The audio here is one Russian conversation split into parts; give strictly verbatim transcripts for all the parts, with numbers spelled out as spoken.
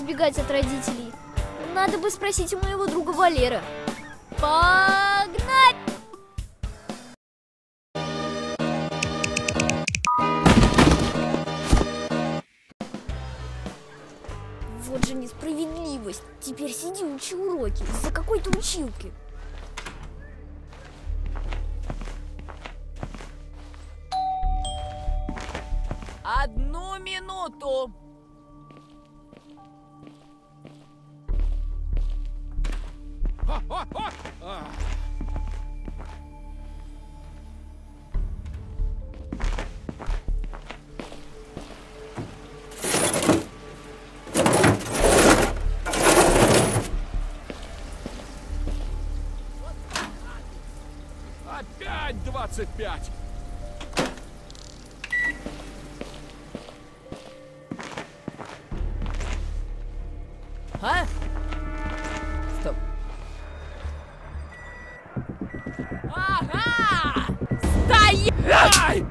сбегать от родителей. Надо бы спросить у моего друга Валера. Погнали! Вот же несправедливость. Теперь сиди, учи уроки из-за какой-то училки. Одну минуту. Опять двадцать пять. А? Стоп. Ага! Стоять!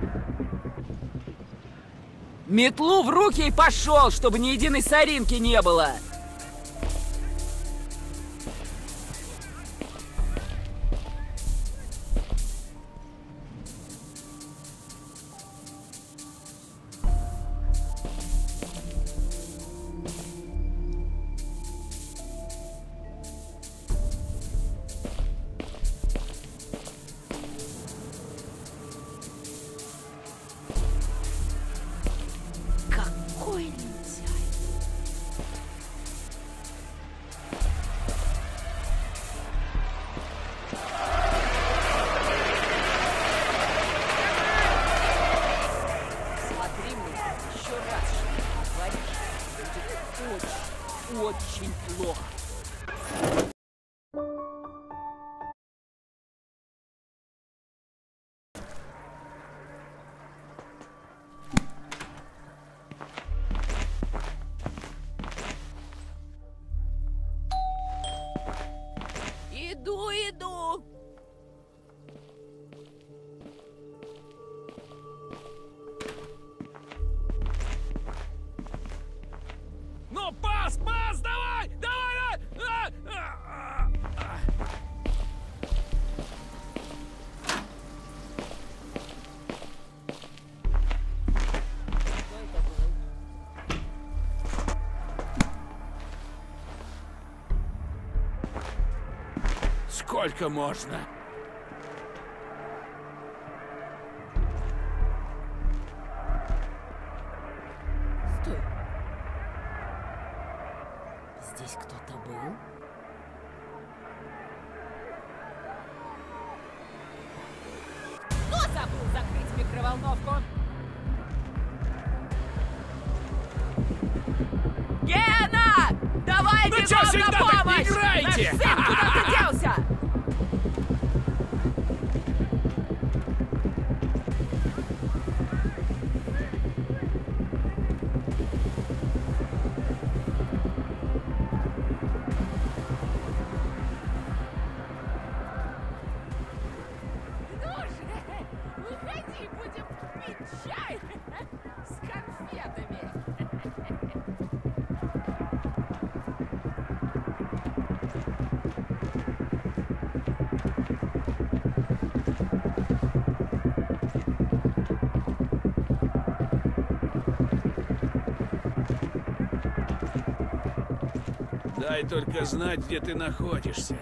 Метлу в руки и пошел, чтобы ни единой соринки не было. Какой лентяй! Смотри мне еще раз, что ты говоришь. Будет очень, очень плохо. Иду, иду. Ну, пас, пас, давай, давай, давай! А, а, а, а. Что это было? Сколько можно? Стой. Здесь кто-то был? Кто забыл закрыть микроволновку? Гена! Давай Ну бегом чё всегда на так не помощь! играете? Наш сын куда-то делся! Ну же, выходи, будем пить чай с конфетами. Дай только знать, где ты находишься.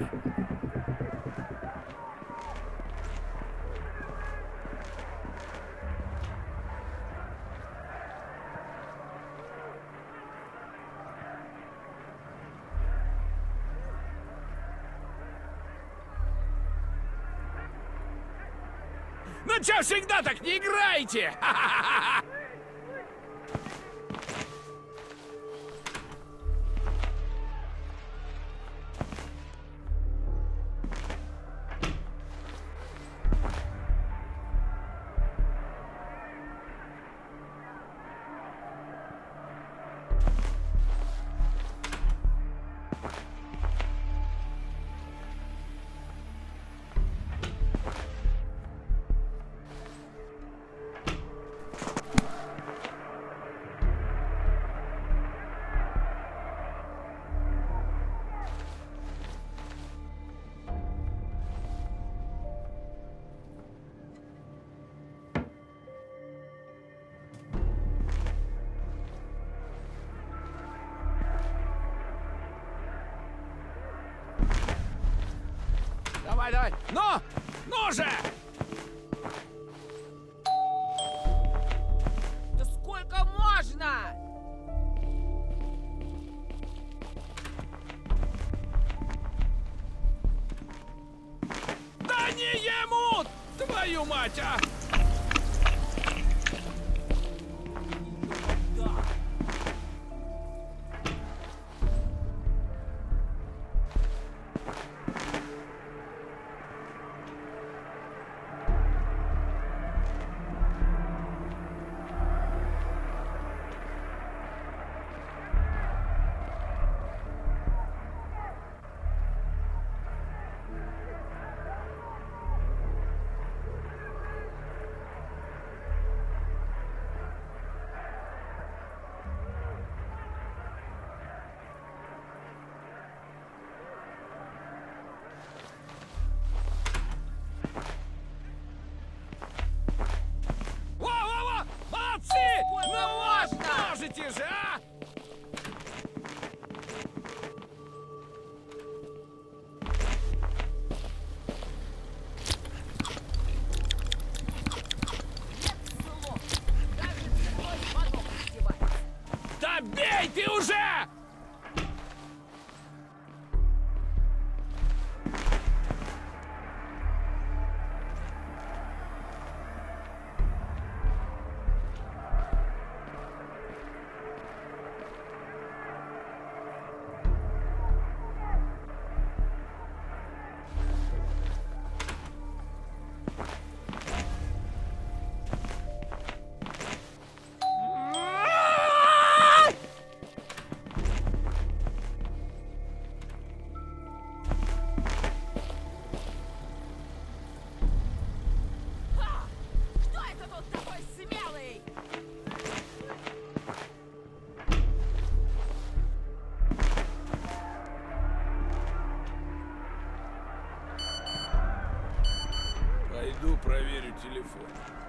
Ну чё всегда так не играете? давай, давай. Ну, ну же! Да сколько можно? Да не ему! Твою мать, а! Во-во-во! Молодцы! Сколько Ну вот, можно? можете же, а! Нет слов. Даже цепной звонок издевается. Да бей ты уже! Ха! Кто это тут такой смелый? Пойду проверю телефон.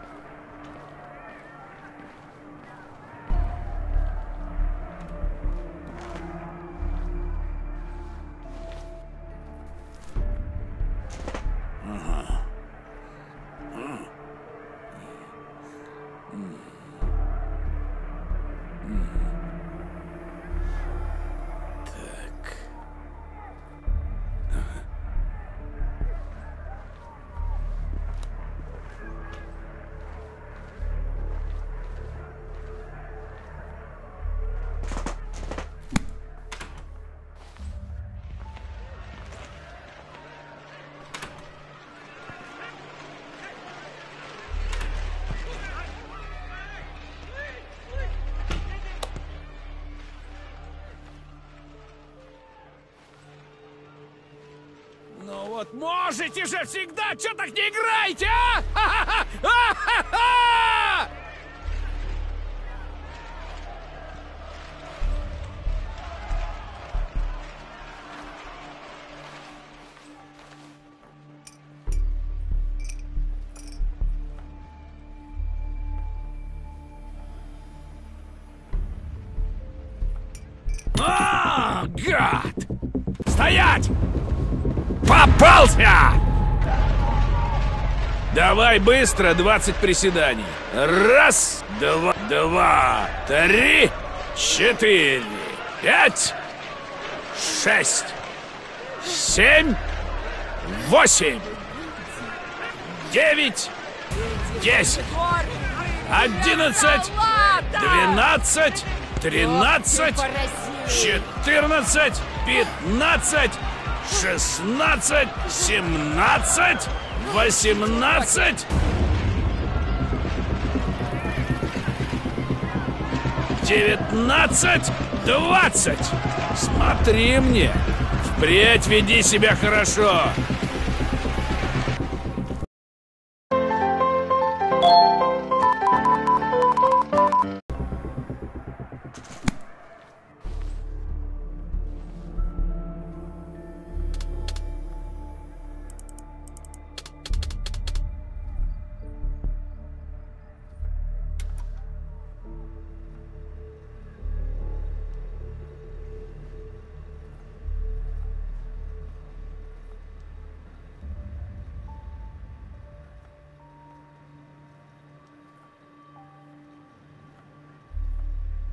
Так. Ну вот можете же всегда, чё так не играете, а? Ха-ха-ха! А-ха-ха! А, гад! Стоять! Попался! Давай быстро двадцать приседаний. Раз, два, два, три, четыре, пять, шесть, семь, восемь, девять, десять, одиннадцать, двенадцать, тринадцать, четырнадцать, пятнадцать, шестнадцать, семнадцать, восемнадцать, девятнадцать, двадцать. Смотри мне. Впредь веди себя хорошо.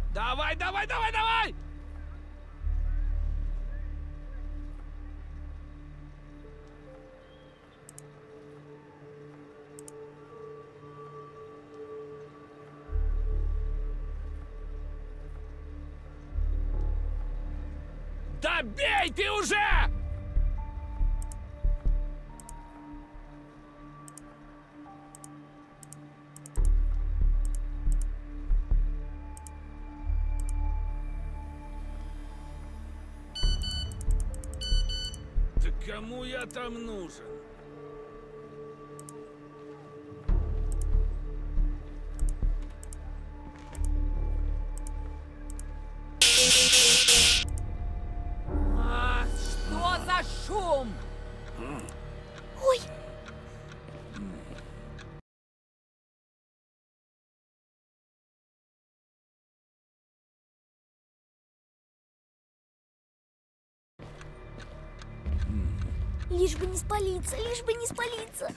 Давай, давай, давай, давай! Да бей ты уже! Да кому я там нужен? Что за шум? Ой! Лишь бы не спалиться, лишь бы не спалиться.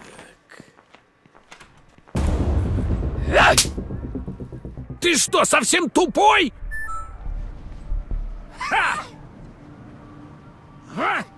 Ты что, совсем тупой? Ха! Ха!